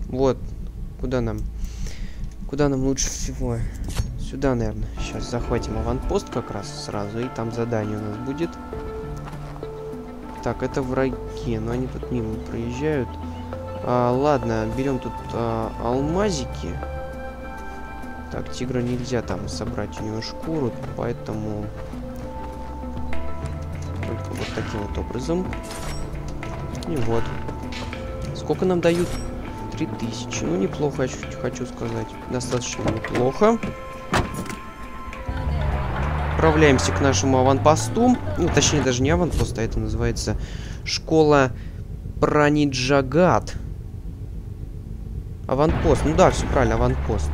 Вот. Куда нам? Куда нам лучше всего? Сюда, наверное. Сейчас захватим аванпост как раз сразу. И там задание у нас будет. Так, это враги. Но они тут мимо проезжают. Ладно, берем тут алмазики. Так, тигра нельзя там собрать у него шкуру. Поэтому... Только вот таким вот образом. И вот. Сколько нам дают? 3000. Ну, неплохо, хочу сказать. Достаточно неплохо. Отправляемся к нашему аванпосту. Ну, точнее, даже не аванпост, а это называется школа Праниджагат. Аванпост. Ну да, все правильно, аванпост.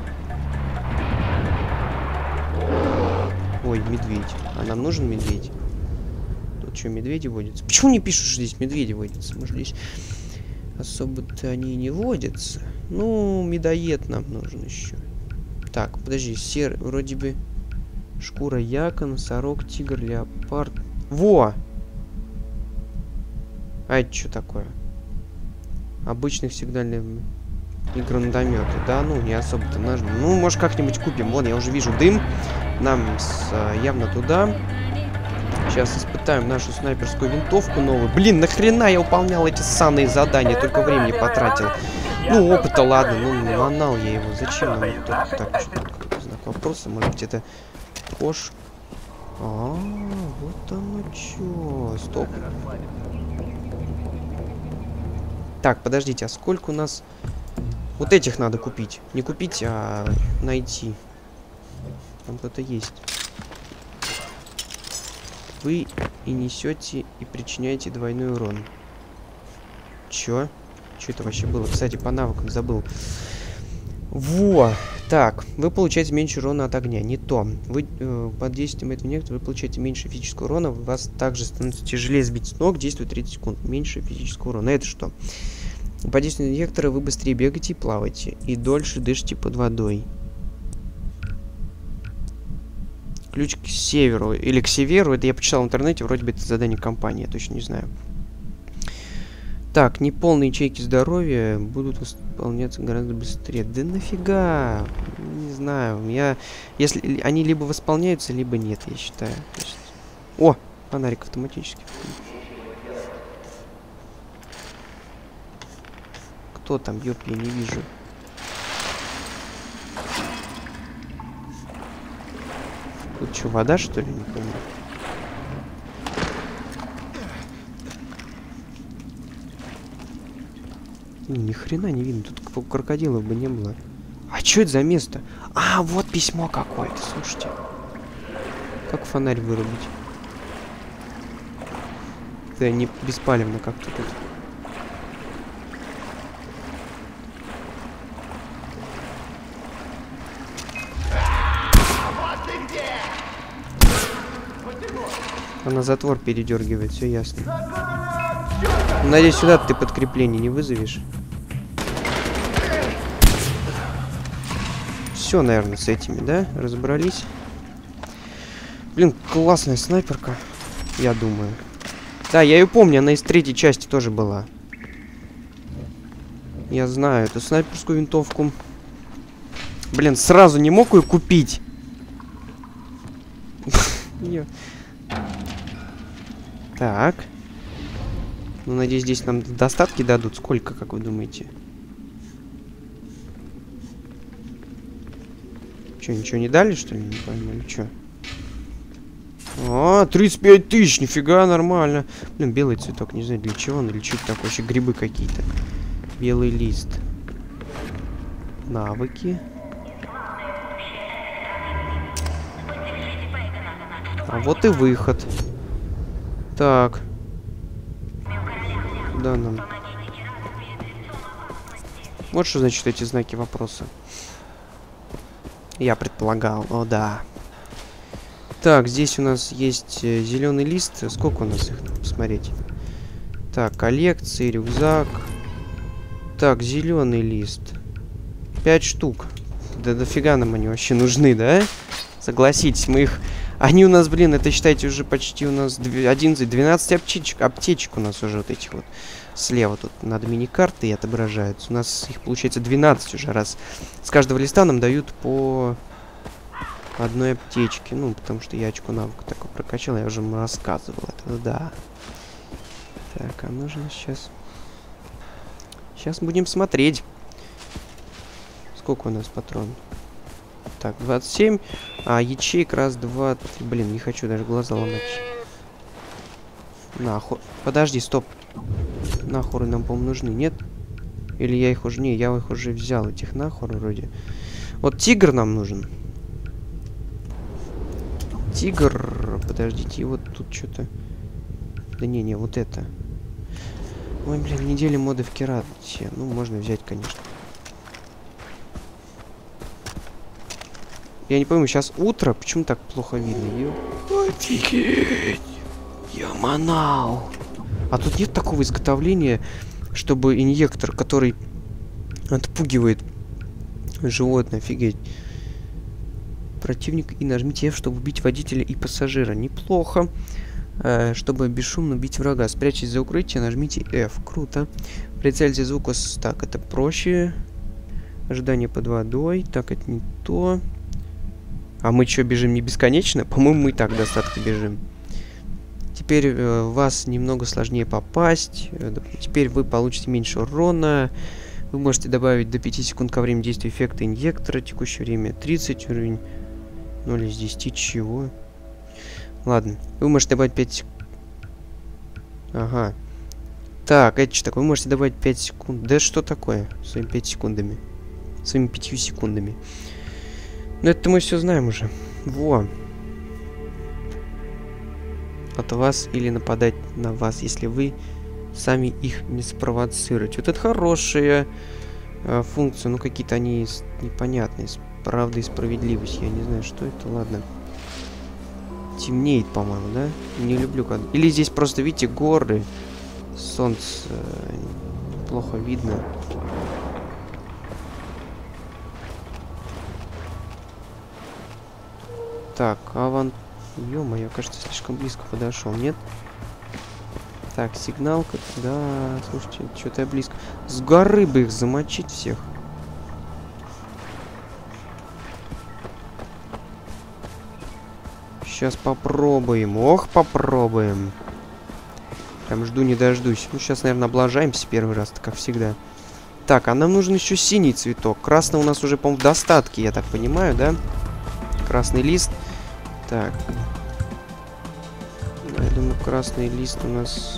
Ой, медведь. А нам нужен медведь? Тут что, медведи водятся? Почему не пишут, что здесь медведи водятся? Может, здесь особо-то они не водятся? Ну, медоед нам нужен еще. Так, подожди, серый, вроде бы... Шкура яка, носорог, тигр, леопард. Во! А это что такое? Обычных сигнальных и гранатометы. Да, ну, не особо-то нужно. Ну, может, как-нибудь купим. Вон, я уже вижу дым. Нам явно туда. Сейчас испытаем нашу снайперскую винтовку новую. Блин, нахрена я выполнял эти ссаные задания? Только времени потратил. Ну, опыта, ладно. Ну, ланал я его. Зачем нам это? Так, что-то знак вопроса. Может быть, это... Кош. Вот оно чё. Стоп. Так, подождите, а сколько у нас... Вот этих надо купить. Не купить, а найти. Там кто-то есть. Вы и несете, и причиняете двойной урон. Чё? Чё это вообще было? Кстати, по навыкам забыл. Во! Так, вы получаете меньше урона от огня. Не то. Вы под действием этого некоторого вы получаете меньше физического урона. Вас также становится тяжелее сбить с ног. Действует 30 секунд. Меньше физического урона. Это что? Под действием инъектора вы быстрее бегаете и плаваете. И дольше дышите под водой. Ключ к северу. Или к северу. Это я почитал в интернете. Вроде бы это задание компании. Я точно не знаю. Так, неполные ячейки здоровья будут восполняться гораздо быстрее. Да нафига? Не знаю. Если они либо восполняются, либо нет, я считаю. О! Фонарик автоматически. Кто там? Ёп, я не вижу. Тут что, вода, что ли? Не помню. Ни хрена не видно, тут крокодилов бы не было. А что это за место? А, вот письмо какое-то, слушайте. Как фонарь вырубить? Да не беспалевно как-то тут. Она затвор передергивает, все ясно. Надеюсь, сюда ты подкрепление не вызовешь. Все, наверное, с этими, да? Разобрались. Блин, классная снайперка, я думаю. Да, я ее помню, она из третьей части тоже была. Я знаю эту снайперскую винтовку. Блин, сразу не мог ее купить. Так. Ну, надеюсь, здесь нам достатки дадут. Сколько, как вы думаете? Че, ничего не дали, что ли? Не пойму, или что? А, 35 тысяч, нифига, нормально. Блин, белый цветок, не знаю, для чего он, или что это такое, вообще грибы какие-то. Белый лист. Навыки. А вот и выход. Так. Куда нам? Вот что значит эти знаки вопроса. Я предполагал, о да. Так, здесь у нас есть зеленый лист. Сколько у нас их? Посмотреть. Так, коллекции, рюкзак. Так, зеленый лист. 5 штук. Да дофига нам они вообще нужны, да? Согласитесь, мы их Они у нас, блин, это считайте уже почти у нас 11-12 аптечек у нас уже вот этих вот. Слева тут над миникартой отображаются. У нас их получается 12 уже, раз с каждого листа нам дают по одной аптечке. Ну, потому что я очко навыка такой прокачал, я уже вам рассказывал это, да. Так, а нужно сейчас... Сейчас будем смотреть. Сколько у нас патронов? Так, 27. А ячеек раз, два, 3. Блин, не хочу даже глаза ломать. Нахуй. Подожди, стоп. Нахуры нам, по-моему, нужны, нет? Или я их уже... Не, я их уже взял, этих нахур вроде. Вот тигр нам нужен. Тигр... Подождите, и вот тут что-то... Да не, вот это. Ой, блин, недели моды в керате. Ну, можно взять, конечно. Я не пойму, сейчас утро, почему так плохо видно? Офигеть! Я манал! А тут нет такого изготовления, чтобы инъектор, который отпугивает животное, офигеть. Противник, и нажмите F, чтобы убить водителя и пассажира. Неплохо. Чтобы бесшумно убить врага. Спрячьтесь за укрытие, нажмите F. Круто. Прицельте звук. Так, это проще. Ожидание под водой. Так, это не то. А мы что, бежим не бесконечно? По-моему, мы и так достаточно бежим. Теперь вас немного сложнее попасть. Теперь вы получите меньше урона. Вы можете добавить до 5 секунд ко времени действия эффекта инъектора. Текущее время 30, уровень 0 из 10. Чего? Ладно. Вы можете добавить 5 секунд. Ага. Так, это что такое? Вы можете добавить 5 секунд. Да что такое? Своими 5 секундами. Своими 5 секундами. Ну это мы все знаем уже. Во. От вас или нападать на вас, если вы сами их не спровоцируете. Вот это хорошая функция. Ну какие-то они непонятные. Правда и справедливость. Я не знаю, что это. Ладно. Темнеет, по-моему, да? Не люблю когда... Или здесь просто, видите, горы. Солнце плохо видно. Так, Ё-моё, кажется, слишком близко подошел, нет? Так, сигналка. Да, слушайте, что-то я близко. С горы бы их замочить всех. Сейчас попробуем. Ох, попробуем. Прям жду не дождусь. Ну, сейчас, наверное, облажаемся первый раз, как всегда. Так, а нам нужен еще синий цветок. Красный у нас уже, по-моему, в достатке, я так понимаю, да? Красный лист. Так. Да, я думаю, красный лист у нас...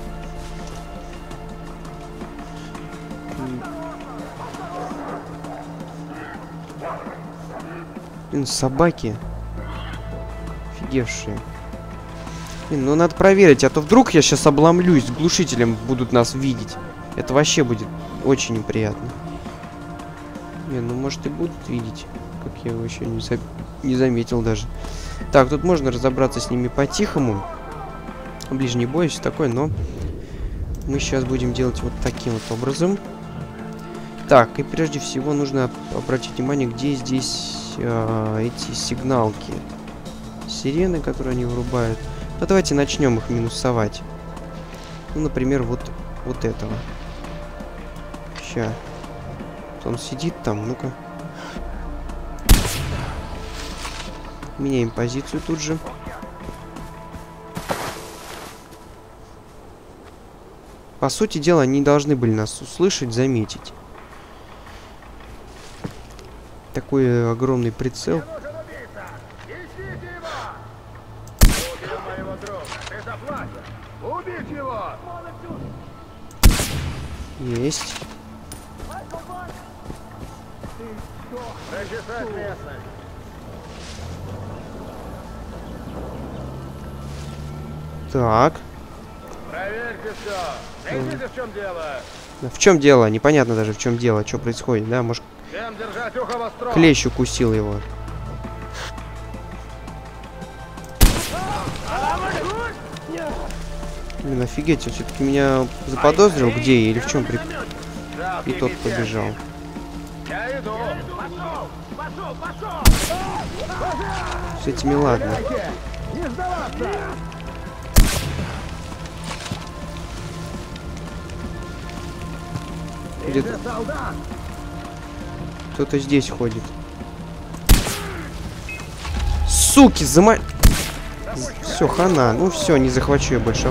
Блин, собаки. Офигевшие. Блин, ну надо проверить, а то вдруг я сейчас обломлюсь, с глушителем будут нас видеть. Это вообще будет очень неприятно. Не, ну может и будут видеть, как я его еще не заметил даже. Так, тут можно разобраться с ними по-тихому. Ближний бой, все такое, но мы сейчас будем делать вот таким вот образом. Так, и прежде всего нужно обратить внимание, где здесь эти сигналки. Сирены, которые они врубают. Ну, давайте начнем их минусовать. Ну, например, вот этого. Ща. Он сидит там, ну-ка. Меняем позицию тут же. По сути дела, они должны были нас услышать, заметить. Такой огромный прицел. Есть. Так. Проверьте все. Видите, в чем дело? В чем дело? Непонятно даже, в чем дело, что происходит, да? Может, Всем держать ухо востро. клещ укусил его. Блин, офигеть, он все-таки меня заподозрил, где я или в чем при... И тот побежал. Я иду. Пошел, пошел, пошел. С этими ладно. Не сдаваться. Где-то Солдат. кто-то здесь ходит. Суки, Все, хана. Ну все, не захвачу я больше.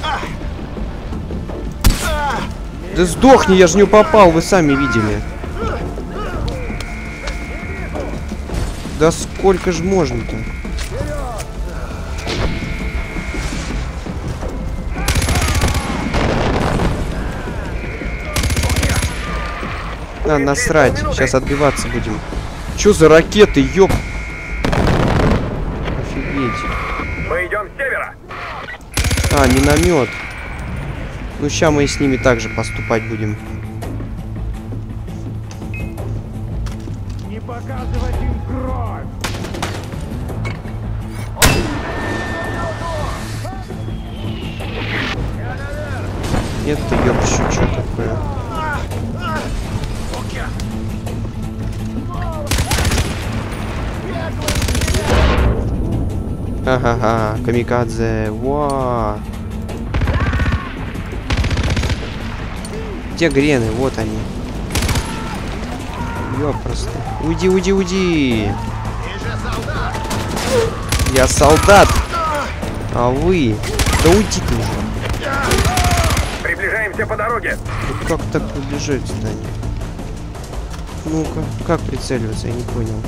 Да сдохни, я же не попал, вы сами видели. Да сколько ж можно-то? А, насрать. Сейчас отбиваться будем. Чё за ракеты, ёп? Офигеть. Мы идем с севера. А, миномет. Ну, ща мы и с ними также поступать будем. Не показывать им кровь. Нет, ты ёпщу, что такое? Ха-ха-ха, камикадзе, ва. Где грены? Вот они. Ёпросто. Уйди, уйди, уйди. Я солдат. А вы? Да уйди ты уже. Приближаемся по дороге. Ну как так приближаться-то? Ну-ка, как прицеливаться? Я не понял.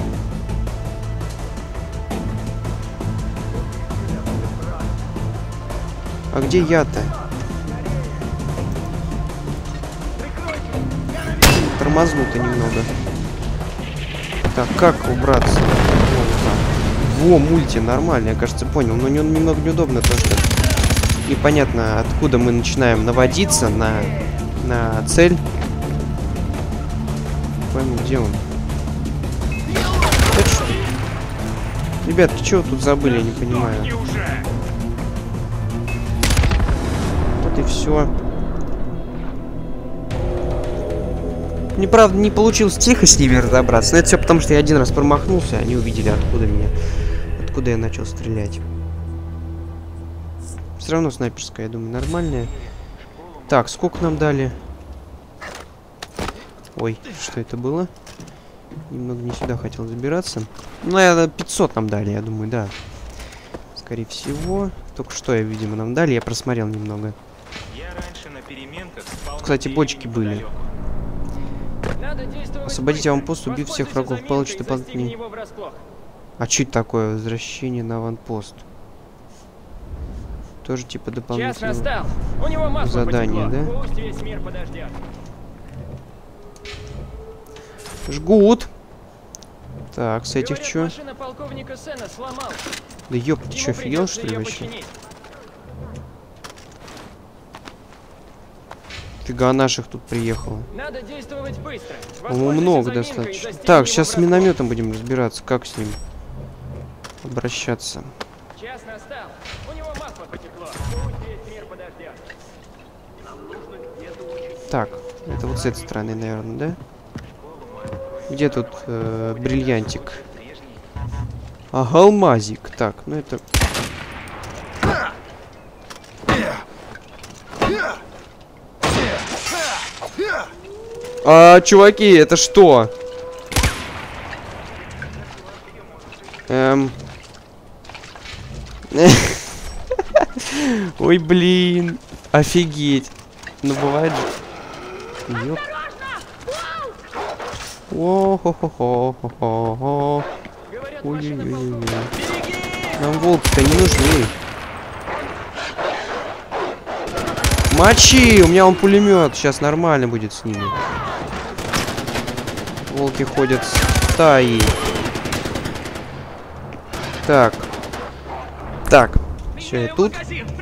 А где я-то? Тормознуто немного. Так, как убраться? Во, мульти, нормально, я, кажется, понял. Но немного неудобно, то что непонятно, откуда мы начинаем наводиться на цель. Пойму, где он? Это что? Ребятки, что вы тут забыли, я не понимаю. Вот и все. Мне, правда, не получилось тихо с ними разобраться. Но это все потому, что я один раз промахнулся, они увидели, откуда я начал стрелять. Все равно снайперская, я думаю, нормальная. Так, сколько нам дали? Ой, что это было? Немного не сюда хотел забираться. Ну, 500 нам дали, я думаю, да. Скорее всего. Только что, видимо, нам дали. Я просмотрел немного. Кстати, бочки были. Освободите аванпост, убив всех врагов. Получите дополнительный... А что это такое? Возвращение на аванпост. Тоже типа дополнительного задания, да? Жгут. Так, с этих чё? Да ёп, ты чё, офигел, что ли, вообще? Фига наших тут приехало. Надо действовать быстро. Много достаточно. Так, сейчас с минометом будем разбираться, как с ним обращаться. Час настал. У него масло потекло. Пусть весь мир подождет. Так, это вот с этой стороны, наверное, да? Где тут бриллиантик? Ага, алмазик. Так, ну это... Чуваки, это что? Ой, блин. Офигеть. Ну, бывает же. Ёп. О-хо-хо-хо-хо-хо. Ой-ой-ой. Нам волки-то не нужны. Мочи! У меня он пулемет. Сейчас нормально будет с ними. Волки ходят стаей. Так. Так. Все, я тут.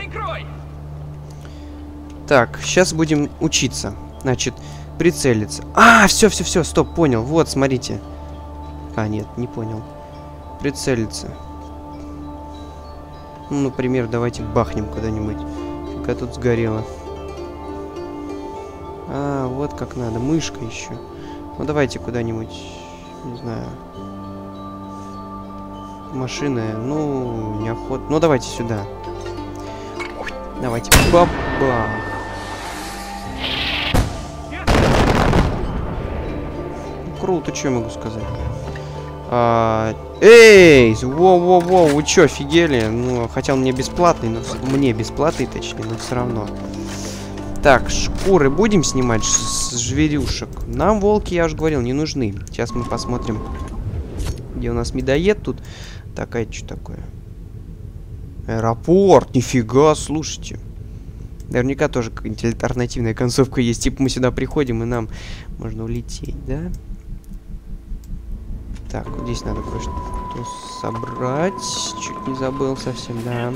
Так, сейчас будем учиться. Значит, прицелиться. Все, стоп, понял. Вот, смотрите. Нет, не понял. Прицелиться. Ну, например, давайте бахнем куда-нибудь. Пока тут сгорело. Вот как надо. Мышка еще. Ну, давайте куда-нибудь, не знаю... Машины, ну, неохота. Ну, давайте сюда. Давайте. Бабах. Ну, круто, что я могу сказать? Эй! Воу-воу-воу, вы чё, офигели? Ну, хотя он мне бесплатный, но... Мне бесплатный, точнее, но все равно. Так, шкуры будем снимать с зверюшек? Нам волки, я уже говорил, не нужны. Сейчас мы посмотрим, где у нас медоед тут. Так, а это что такое? Аэропорт, нифига, слушайте. Наверняка тоже какая-нибудь альтернативная концовка есть. Типа мы сюда приходим, и нам можно улететь, да? Так, вот здесь надо кое-что собрать. Чуть не забыл совсем, да.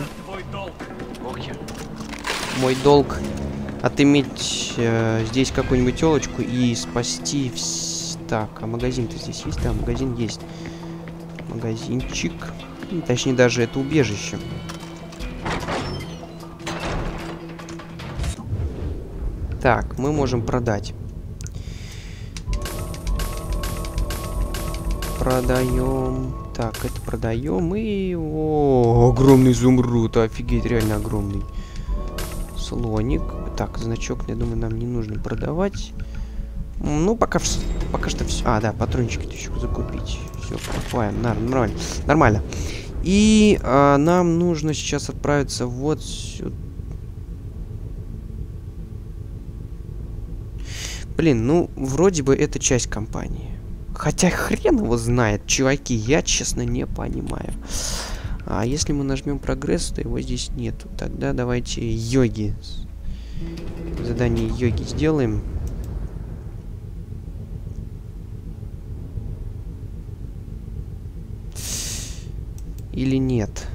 Мой долг отыметь здесь какую-нибудь телочку и спасти... Так, а магазин-то здесь есть? Да, магазин есть. Магазинчик. Точнее, даже это убежище. Так, мы можем продать. Продаем. Так, это продаем. И... О, огромный изумруд. Офигеть, реально огромный. Слоник. Так, значок, я думаю, нам не нужно продавать. Ну, пока что все. А, да, патрончики еще закупить. Все, покупаем. Нормально. Нормально. И нам нужно сейчас отправиться вот сюда. Блин, ну, вроде бы это часть компании. Хотя хрен его знает, чуваки, я честно не понимаю. А если мы нажмем прогресс, то его здесь нету. Тогда давайте йоги. Задание йоги сделаем. Или нет?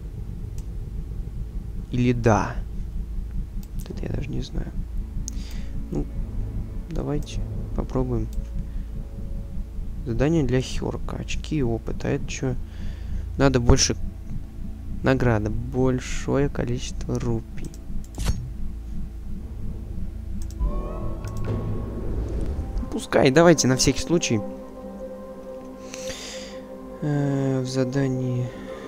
Или да? Это я даже не знаю. Ну, давайте попробуем. Задание для Хёрка. Очки и опыт. А это что? Надо больше... Награда. Большое количество рупий. Пускай. Давайте на всякий случай. В задании...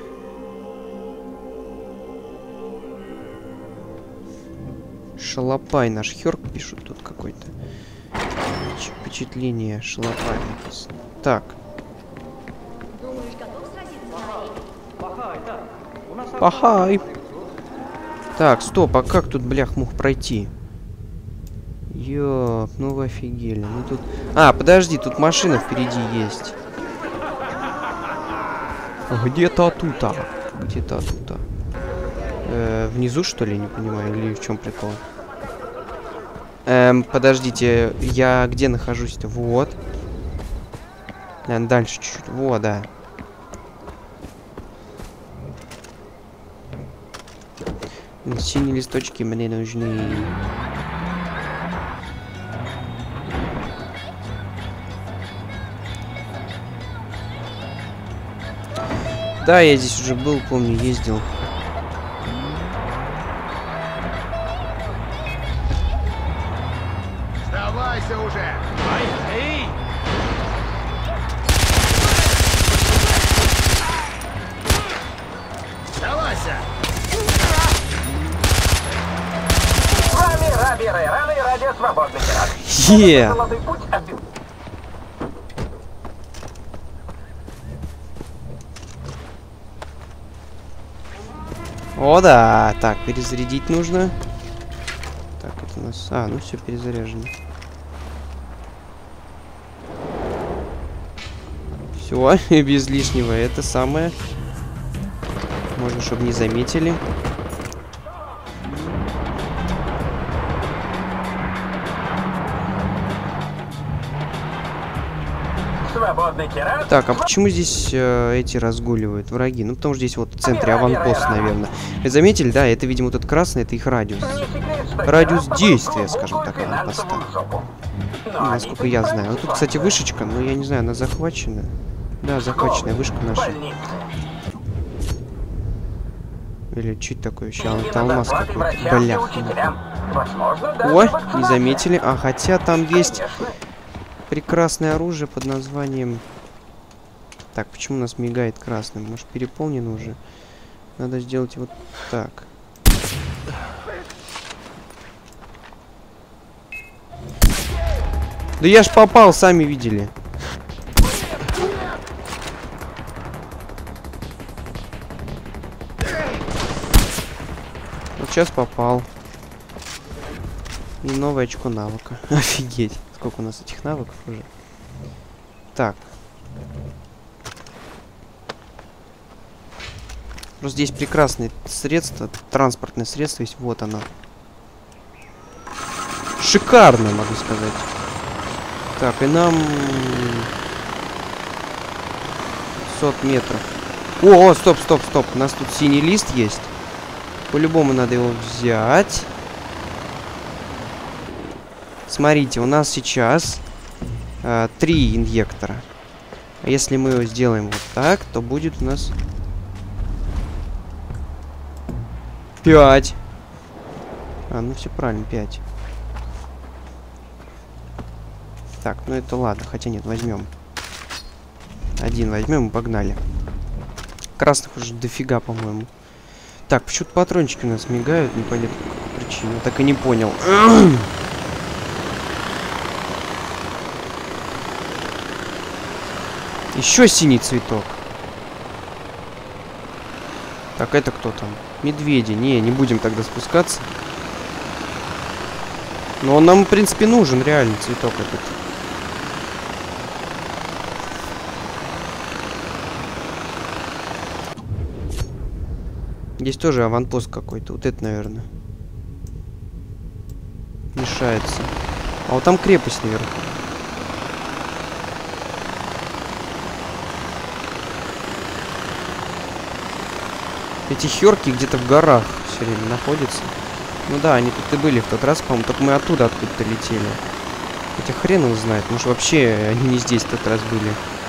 Шалопай наш Хёрк пишут тут какой-то. Впечатление шалопай написано. Так. Пахай. Так, стоп, а как тут, блях, мог пройти? Ёп, ну вы офигели. Ну тут... А, подожди, тут машина впереди есть. Где-то тут-то. Где-то тут-то. Внизу, что ли, не понимаю, или в чем прикол? Подождите, я где нахожусь-то? Вот. Дальше чуть-чуть. Вот, да. Синие листочки мне нужны. Да, я здесь уже был, помню, ездил. Сдавайся уже! Эй! Сдавайся! С вами Раби Рейран и Радио Свободный Пират. Золотой путь отбил. О, да. Так, перезарядить нужно. Так, это у нас... А, ну все, перезаряжено. Все, без лишнего. Это самое. Можно, чтобы не заметили. Так, а почему здесь эти разгуливают враги? Ну, потому что здесь вот в центре аванпост, наверное. Вы заметили, да? Это, видимо, вот этот красный, это их радиус. Радиус действия, скажем так, аванпоста. Ну, насколько я знаю. Вот тут, кстати, вышечка, но я не знаю, она захвачена. Да, захваченная вышка наша. Или что это такое? Сейчас это алмаз какой-то. Бля. О, не заметили. А, хотя там есть... прекрасное оружие под названием... Так, почему у нас мигает красным? Может, переполнено уже? Надо сделать вот так. Да я ж попал, сами видели. Вот сейчас попал. И новое очко навыка. Офигеть. Сколько у нас этих навыков уже. Так. Просто здесь прекрасные средства, транспортное средство есть. Вот оно. Шикарно, могу сказать. Так, и нам... 500 метров. О, стоп. У нас тут синий лист есть. По-любому надо его взять. Смотрите, у нас сейчас 3 инъектора. А если мы его сделаем вот так, то будет у нас 5. А, ну все правильно, 5. Так, ну это ладно. Хотя нет, возьмем. Один возьмем и погнали. Красных уже дофига, по-моему. Так, почему-то патрончики у нас мигают. Непонятно по какой причине. Так и не понял. Еще синий цветок. Так, это кто там? Медведи. Не будем тогда спускаться. Но он нам, в принципе, нужен, реально, цветок этот. Здесь тоже аванпост какой-то. Вот это, наверное. Мешается. А вот там крепость наверху. Эти хёрки где-то в горах все время находятся. Ну да, они тут и были в тот раз, по-моему. Только мы оттуда откуда-то летели. Хотя хрен его знает. Может, вообще они не здесь в тот раз были.